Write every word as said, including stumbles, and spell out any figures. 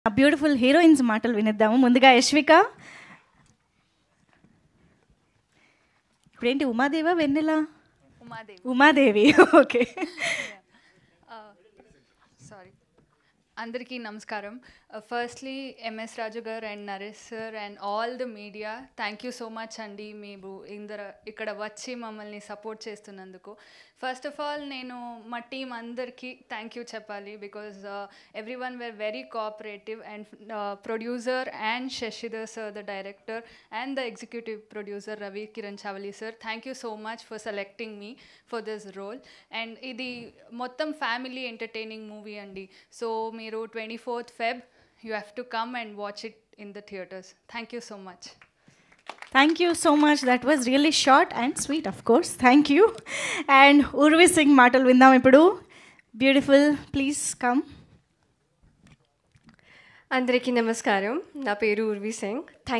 Beautiful heroines మాటలు వినిద్దాము. ముందుగా యశ్విక. ఇప్పుడేంటి ఉమాదేవా వెన్నెలా? ఉమాదేవి. ఉమాదేవి ఓకే. సారీ. అందరికీ నమస్కారం. ఫస్ట్లీ ఎంఎస్ రాజు గారు and Naresh sir and all the media, thank you so much అండి. మీరు ఇందర ఇక్కడ వచ్చి మమ్మల్ని సపోర్ట్ చేస్తున్నందుకు. ఫస్ట్ ఆఫ్ ఆల్ నేను మా టీం అందరికీ థ్యాంక్ యూ చెప్పాలి, because everyone were very cooperative and producer and Shashidhar sir the director and the executive producer Ravi Kiran Chavali sir, thank you so much for selecting me for this role. And ఇది మొత్తం family entertaining movie అండి. So మీరు twenty fourth Feb you have to come and watch it in the theaters. Thank you so much. Thank you so much. That was really short and sweet, of course. Thank you. And Urvi Singh మాటలు విందాం ఇప్పుడు. Beautiful, please come. అందరికీ నమస్కారం. నా పేరు ఉర్వి సింగ్.